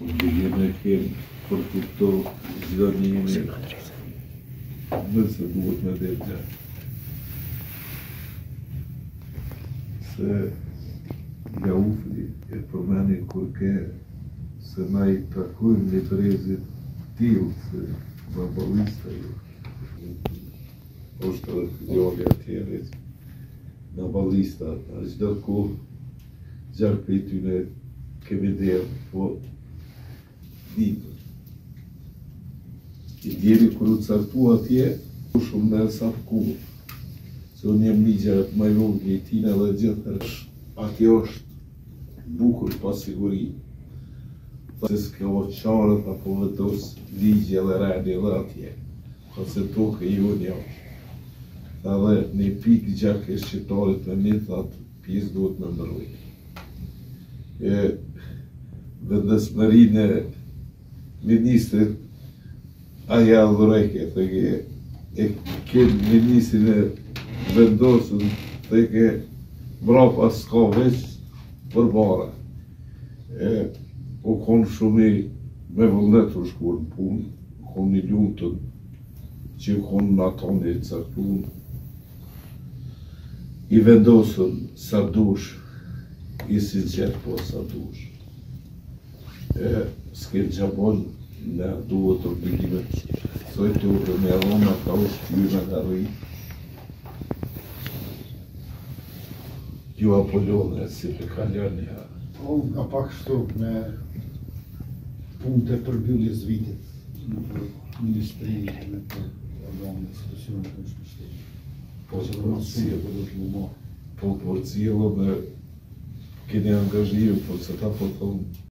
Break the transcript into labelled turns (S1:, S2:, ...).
S1: obligime che per tutto giorni non se duhet me dhe gjatë. Se nga ufri e përmeni kur ke se na I takujmë një të rezit t'ilë se babalista ju. është edhe fjallë atjere babalista, a çdo kohë gjarë për I tyne kemi derë, po ditën. I djeri kër u cartu atje, shumë në sa kohë. Se unë jem ligja më I vogël I tina dhe gjithë atje është bukur pa siguri. Se s'ka o qarët apo vëtos ligje dhe redi dhe atje. Ka se toke I unë jashtë. Tha dhe një pikë gjak e shqiptarit me një thatë pjesë duhet me mbëroj. Vendesmërinë e ministrit aja dhurejke, e këtë ministrin e vendosën të ke mrapa s'ka veç për bara. U konë shumë me vullnet u shkur në punë, u konë një lutën që u konë në atoni e caktunë. I vendosën sa dush, I sinqert po sa dush. S'ke gjabon në duhet obligimet. Soj të uke me Roma ka u shtyme nga rritë. Ju Apollone, si për kaljan një herë.
S2: Unë nga pak shtu me punë të përmbylljes vitit në ministrinë me për organë institucionet në shpështetë.
S1: Po për cilë me keni angazhiu, po se ta po thonë